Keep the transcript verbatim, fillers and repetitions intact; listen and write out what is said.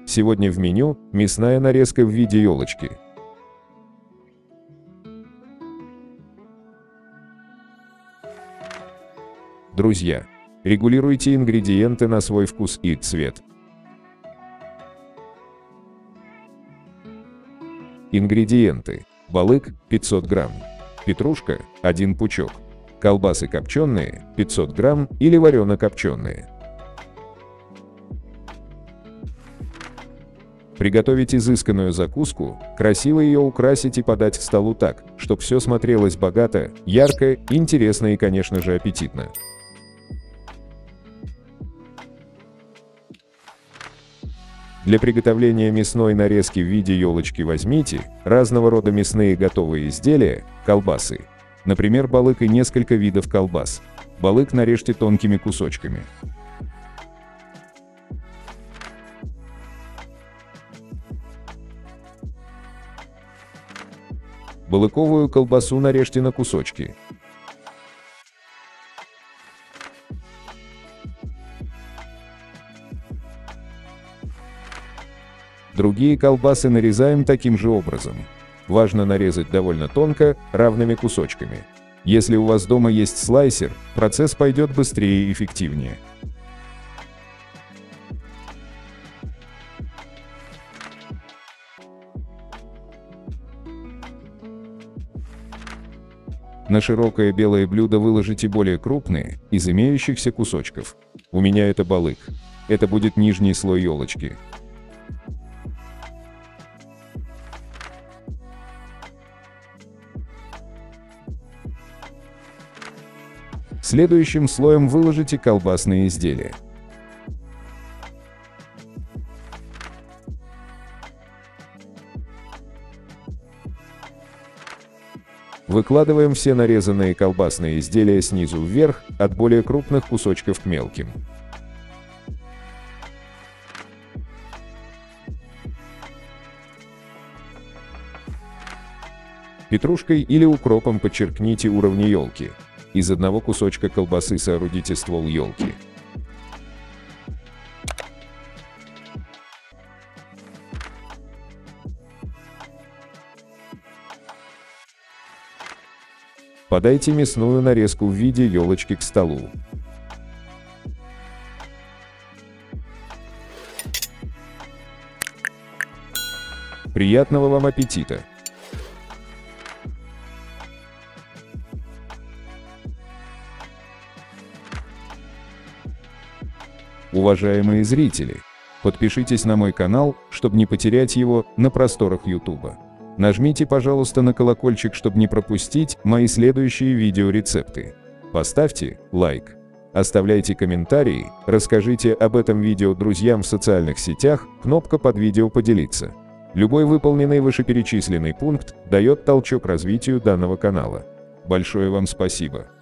Сегодня в меню мясная нарезка в виде елочки. Друзья, регулируйте ингредиенты на свой вкус и цвет. Ингредиенты: балык пятьсот грамм, петрушка один пучок, колбасы копченые пятьсот грамм или варено-копченые. Приготовить изысканную закуску, красиво ее украсить и подать к столу так, чтобы все смотрелось богато, ярко, интересно и, конечно же, аппетитно. Для приготовления мясной нарезки в виде елочки возьмите разного рода мясные готовые изделия, колбасы. Например, балык и несколько видов колбас. Балык нарежьте тонкими кусочками. Балыковую колбасу нарежьте на кусочки. Другие колбасы нарезаем таким же образом. Важно нарезать довольно тонко, равными кусочками. Если у вас дома есть слайсер, процесс пойдет быстрее и эффективнее. На широкое белое блюдо выложите более крупные, из имеющихся кусочков. У меня это балык. Это будет нижний слой елочки. Следующим слоем выложите колбасные изделия. Выкладываем все нарезанные колбасные изделия снизу вверх, от более крупных кусочков к мелким. Петрушкой или укропом подчеркните уровни елки. Из одного кусочка колбасы соорудите ствол елки. Подайте мясную нарезку в виде елочки к столу. Приятного вам аппетита! Уважаемые зрители, подпишитесь на мой канал, чтобы не потерять его на просторах YouTube. Нажмите, пожалуйста, на колокольчик, чтобы не пропустить мои следующие видеорецепты. Поставьте лайк, оставляйте комментарии, расскажите об этом видео друзьям в социальных сетях, кнопка под видео «Поделиться». Любой выполненный вышеперечисленный пункт дает толчок развитию данного канала. Большое вам спасибо!